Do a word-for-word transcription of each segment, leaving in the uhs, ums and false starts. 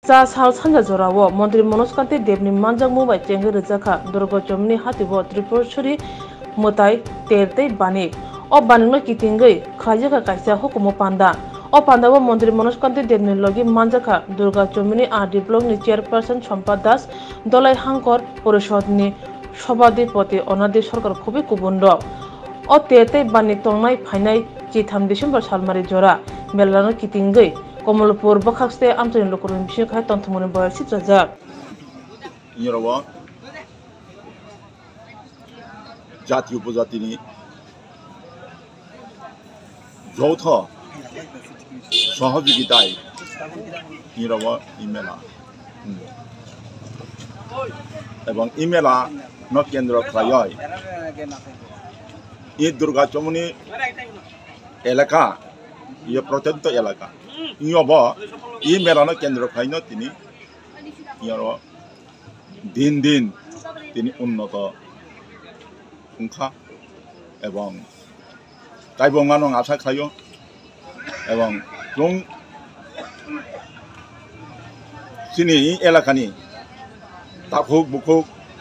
चा साल सानजा जरावो मन्त्री मनोज कान्ति देवनि मानजांगमु bai chengi rijaka Durga Chomni hatibo Tripurshuri mutai tertei bani o baningno kitingei khajaka kaisa hukumo panda o pandabo mantri Manoj Kanti Devni logi manjaka Durga Chomni Ardi block ni chairperson Champa Das dolai hangkor porishod ni সভাধিপতি অনাদি সরকার খুবই কুবন্ড ও তেতে বানি তংনাই ফাইনাই চিথাম December সালমারি জরা মেলানো কিতিঙ্গই কমলপুর বখাকস্তে আমতনি লোকরুম বিশেখায় তন্থমনি বয়ার সিদ্রাজাক ইয়রবা জাতি উপজাতিনি যৌথ সহযোগিতায় ইয়রবা ইমেলা এবং ইমেলা न केंद्र खालाय ये दुर्गा चमनी एलाका ये प्रत्यंत एलाका इब ये मेला न केंद्र खाइन तिनी इयारो दिन दिन तिनी उन्नत संख्या एवं कायबंगानो आशा खायो एवं जों सिनी एलाकानि ताखुक बुखुक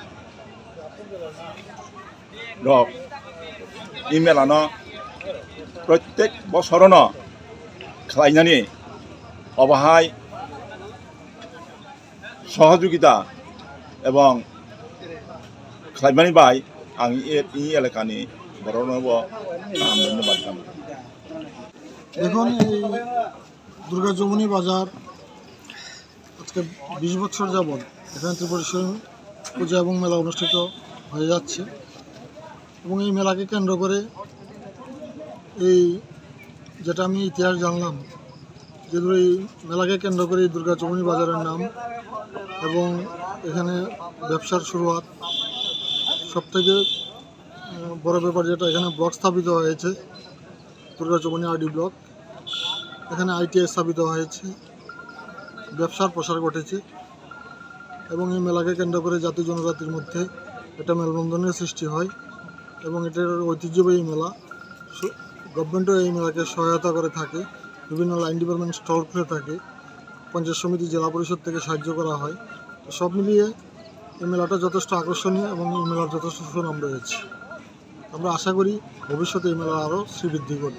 रक इमेलानो प्रत्येक बसरनो खालायनानै अबाहाय सहयोगिता एवं खालायनानै बाय आं इ एलाकानि बरनोबो धन्यबाद জানাই। দেখুন এই দুর্গা চমনি বাজার আজকে বিশ বছর যাবত এখানে ত্রিপুরেশ্বরী পূজা এবং মেলা অনুষ্ঠিত হয়ে যাচ্ছে এবং এই মেলাকে কেন্দ্র করে এই যেটা আমি ইতিহাস জানলাম যে এই মেলাকে কেন্দ্র করে এই দুর্গা চমনি বাজারের নাম এবং এখানে ব্যবসার শুরুয়াত সবথেকে বড় ব্যাপার যেটা এখানে ব্লক স্থাপিত হয়েছে দুর্গা চমনি আরডি ব্লক এখানে আইটিআই স্থাপিত হয়েছে ব্যবসার প্রসার ঘটেছে এবং এই মেলাকে কেন্দ্র করে জাতি জনজাতির মধ্যে একটা মেলবন্ধনের সৃষ্টি হয় এবং এটার ঐতিহ্যবাহী মেলা গভর্নমেন্টও এই মেলাকে সহায়তা করে থাকে বিভিন্ন লাইন ডিপার্টমেন্ট স্টল খুলে থাকে পঞ্চায়েত সমিতি জেলা পরিষদ থেকে সাহায্য করা হয় তো সব মিলিয়ে এই মেলাটা যথেষ্ট আকর্ষণীয় এবং এই মেলার যথেষ্ট সুনাম রয়েছে আমরা আশা করি ভবিষ্যতে এই মেলা আরও শ্রীবৃদ্ধি করবে।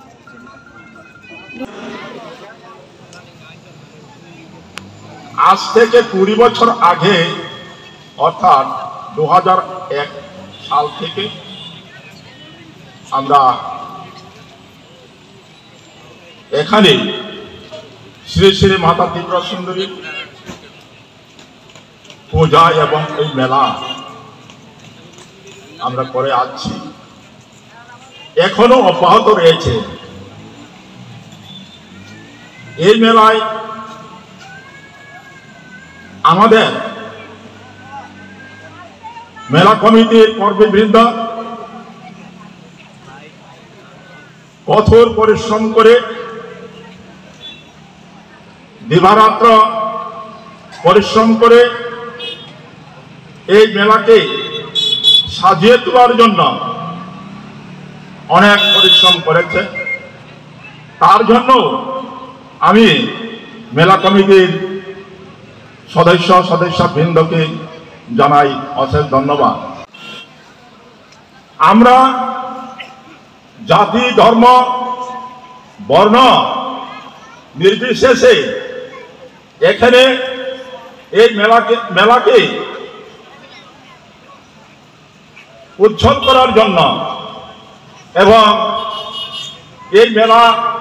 আজ থেকে কুড়ি বছর আগে অর্থাৎ দু হাজার এক সাল থেকে আমরা এখানে শ্রী শ্রী মাতা ত্রিপুরা সুন্দরী পূজা এবং এই মেলা আমরা করে আসছি এখনো অব্যাহত রয়েছে। এই মেলায় আমাদের মেলা কমিটির কর্মীবৃন্দ কঠোর পরিশ্রম করে দিবারাত্র পরিশ্রম করে এই মেলাকে সাজিয়ে তোলার জন্য অনেক পরিশ্রম করেছে। তার জন্য আমি মেলা কমিটির সদস্য সদস্য বৃন্দকে জানাই অশেষ ধন্যবাদ। আমরা জাতি ধর্ম বর্ণ নির্বিশেষে এখানে এই মেলাকে মেলাকে উজ্জ্বল করার জন্য এবং এই মেলা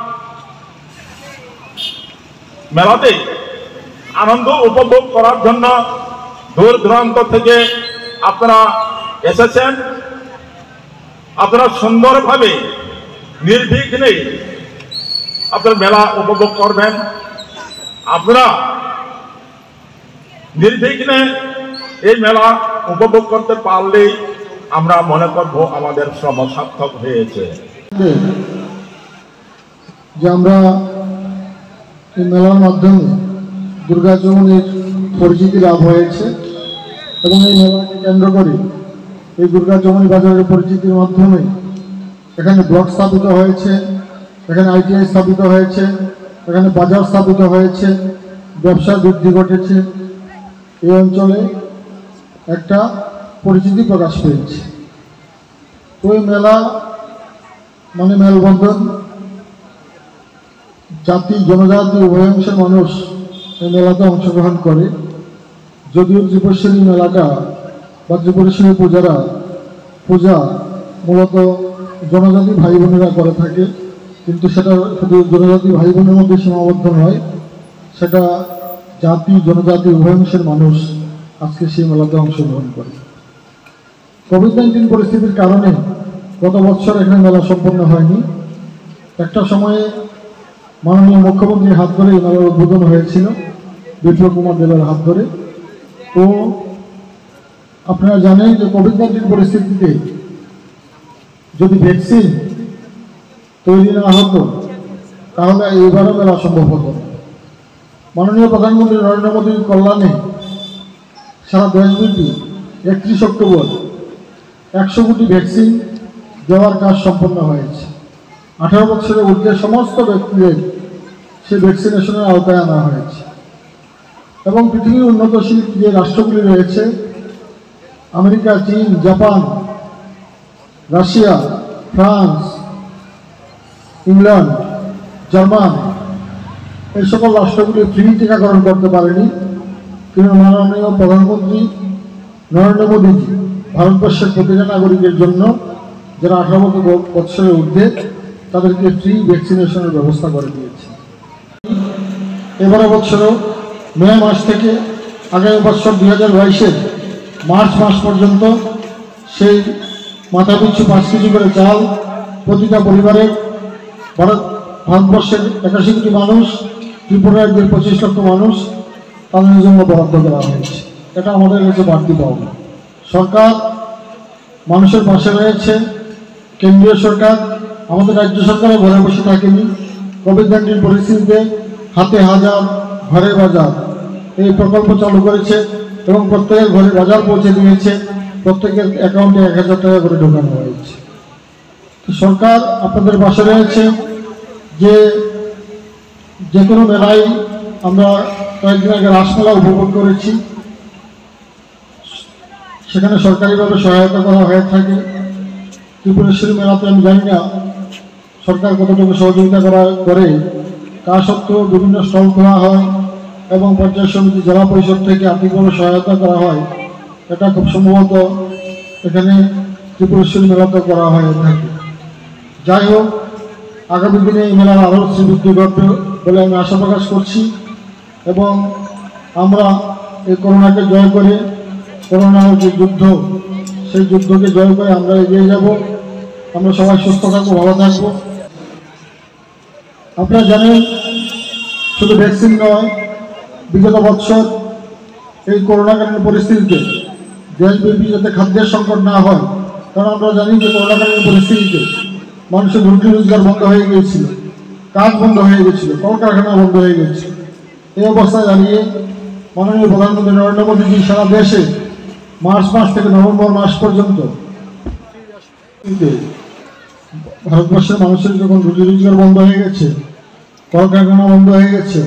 মেলাতে আনন্দ উপভোগ করার জন্য দূর দূরান্ত থেকে আপনারা এসেছেন। আপনারা সুন্দরভাবে নির্বিঘ্নে আপনার মেলা উপভোগ করবেন। আপনারা নির্বিঘ্নে এই মেলা উপভোগ করতে পারলেই আমরা মনে করব আমাদের শ্রম সার্থক হয়েছে। যে আমরা এই মেলার মাধ্যমে দুর্গা চমনির পরিচিতি লাভ হয়েছে এবং এই মেলাকে কেন্দ্র করে এই দুর্গা চমনি বাজারের পরিচিতির মাধ্যমে এখানে ব্লক স্থাপিত হয়েছে, এখানে আইটিআই স্থাপিত হয়েছে, এখানে বাজার স্থাপিত হয়েছে ব্যবসা বৃদ্ধি ঘটেছে, এই অঞ্চলে একটা পরিচিতি প্রকাশ পেয়েছে। ওই মেলা মানে মেলবন্ধন, জাতি জনজাতি উভয়াংশের মানুষ এই মেলাতে অংশগ্রহণ করে। যদিও ত্রিপুরেশ্বরী মেলাটা বা ত্রিপুরেশ্বরী পূজারা পূজা মূলত জনজাতি ভাই বোনেরা করে থাকে, কিন্তু সেটা শুধু জনজাতি ভাই বোনের মধ্যে সীমাবদ্ধ নয়, সেটা জাতি জনজাতি উভয়াংশের মানুষ আজকে সেই মেলাতে অংশগ্রহণ করে। কোভিড নাইন্টিন পরিস্থিতির কারণে গত বছর এখানে মেলা সম্পন্ন হয়নি। একটা সময়ে মাননীয় মুখ্যমন্ত্রীর হাত ধরে এই মেলার উদ্বোধন হয়েছিল, বিপ্লব কুমার দেবের হাত ধরে। তো আপনারা জানেন যে কোভিড নাইন্টিন পরিস্থিতিতে যদি ভ্যাকসিন তৈরি না হতো তাহলে এইবারও মেলা সম্ভব হতো না। মাননীয় প্রধানমন্ত্রী নরেন্দ্র মোদীর কল্যাণে সারা দেশব্যাপী একত্রিশ অক্টোবর একশো কোটি ভ্যাকসিন দেওয়ার কাজ সম্পন্ন হয়েছে। আঠারো বছরের ঊর্ধ্বে সমস্ত ব্যক্তিদের সেই ভ্যাকসিনেশনের আওতায় আনা হয়েছে এবং পৃথিবীর উন্নতশীল যে রাষ্ট্রগুলি রয়েছে, আমেরিকা, চীন, Japan, Russia, France, England, German, এই সকল রাষ্ট্রগুলি ফ্রি টিকাকরণ করতে পারেনি। কিন্তু মাননীয় প্রধানমন্ত্রী নরেন্দ্র মোদীজি ভারতবর্ষের প্রতিটা নাগরিকের জন্য যারা আঠারো বছরের ঊর্ধ্বে তাদেরকে ফ্রি ভ্যাকসিনেশনের ব্যবস্থা করে দিয়েছে। এবারে বছরও মে মাস থেকে আগামী বছর দুই হাজার বাইশের মার্চ মাস পর্যন্ত সেই মাথাপিছু পাঁচ কেজি করে চাল প্রতিটা পরিবারের ভারত ভারতবর্ষের একাশি কোটি মানুষ, ত্রিপুরা রাজ্যের পঁচিশ লক্ষ মানুষ তাদের জন্য বরাদ্দ করা হয়েছে। এটা আমাদের কাছে বাড়তি পাওনা। সরকার মানুষের পাশে রয়েছে, কেন্দ্রীয় সরকার, আমাদের রাজ্য সরকারও ঘরে বসে থাকেনি। কোভিড নাইন্টিন পরিস্থিতিতে হাতে হাজার ঘরে বাজার এই প্রকল্প চালু করেছে এবং প্রত্যেকের ঘরে বাজার পৌঁছে দিয়েছে, প্রত্যেকের অ্যাকাউন্টে এক হাজার টাকা করে ঢোকানো হয়েছে। সরকার আপনাদের পাশে রয়েছে। যে যে কোনো মেলায় আমরা কয়েকদিন আগে রাসমেলা উপভোগ করেছি, সেখানে সরকারিভাবে সহায়তা করা হয়ে থাকে। ত্রিপুরেশ্বরী মেলাতে আমি জানি না সরকার কতটুকু সহযোগিতা করা করে, তা সত্ত্বেও বিভিন্ন স্টল খোলা হয় এবং পঞ্চায়েত সমিতি জেলা পরিষদ থেকে আর্থিকভাবে সহায়তা করা হয়। এটা খুব সম্ভবত এখানে ত্রিপুরেশ্বরী মেলাতে করা হয়ে থাকে। যাই হোক, আগামী দিনে এই মেলার আরও শ্রীবৃদ্ধি ঘটবে বলে আমি আশা প্রকাশ করছি এবং আমরা এই করোনাকে জয় করে, করোনার যে যুদ্ধ, সেই যুদ্ধকে জয় করে আমরা এগিয়ে যাব। আমরা সবাই সুস্থ থাকবো, ভালো থাকবো। আপনারা জানেন শুধু ভ্যাকসিন নয়, বিগত বছর এই করোনাকালীন পরিস্থিতিতে দেশব্যাপী যাতে খাদ্যের সংকট না হয়, কারণ আমরা জানি যে করোনাকালীন পরিস্থিতিতে মানুষের রুটি রোজগার বন্ধ হয়ে গিয়েছিল, কাজ বন্ধ হয়ে গেছিল, কলকারখানা বন্ধ হয়ে গেছিল। এই অবস্থায় দাঁড়িয়ে মাননীয় প্রধানমন্ত্রী নরেন্দ্র মোদীজি সারা দেশে মার্চ মাস থেকে নভেম্বর মাস পর্যন্ত ভারতবর্ষের মানুষের যখন রুটি রোজগার বন্ধ হয়ে গেছে, কলকারখানা বন্ধ হয়ে গেছে,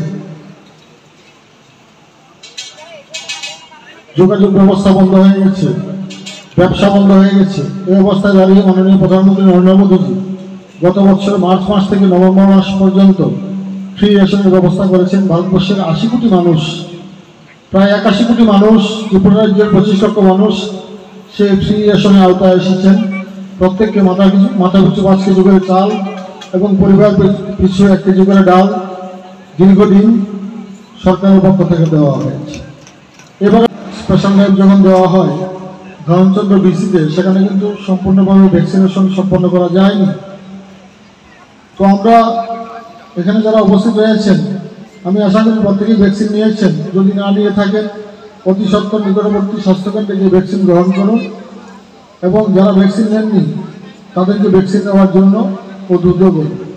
যোগাযোগ ব্যবস্থা বন্ধ হয়ে গেছে, ব্যবসা বন্ধ হয়ে গেছে, এই অবস্থায় দাঁড়িয়ে মাননীয় প্রধানমন্ত্রী নরেন্দ্র মোদীজি গত বছর মার্চ মাস থেকে নভেম্বর মাস পর্যন্ত ফ্রি রেশনের ব্যবস্থা করেছেন। ভারতবর্ষের আশি কোটি মানুষ, প্রায় একাশি কোটি মানুষ, ত্রিপুরা রাজ্যের পঁচিশ লক্ষ মানুষ সেই ফ্রি রেশনের আওতায় এসেছেন। প্রত্যেককে মাথা কিছু মাথা পিছু পাঁচ কেজি করে চাল এবং পরিবার পিছু এক কেজি করে ডাল দীর্ঘদিন সরকারের পক্ষ থেকে দেওয়া হয়েছে। এবারে স্পেশাল লাইফ যখন দেওয়া হয় ধরমচন্দ্র বিসিতে, সেখানে কিন্তু সম্পূর্ণভাবে ভ্যাকসিনেশন সম্পন্ন করা যায়নি। তো আমরা এখানে যারা উপস্থিত রয়েছেন, আমি আশা করি প্রত্যেকেই ভ্যাকসিন নিয়েছেন। যদি না নিয়ে থাকেন, অতি সত্বর নিকটবর্তী স্বাস্থ্যকেন্দ্রে গিয়ে ভ্যাকসিন গ্রহণ করুন এবং যারা ভ্যাকসিন নেননি তাদেরকে ভ্যাকসিন নেওয়ার জন্য উদ্বুদ্ধ করুন।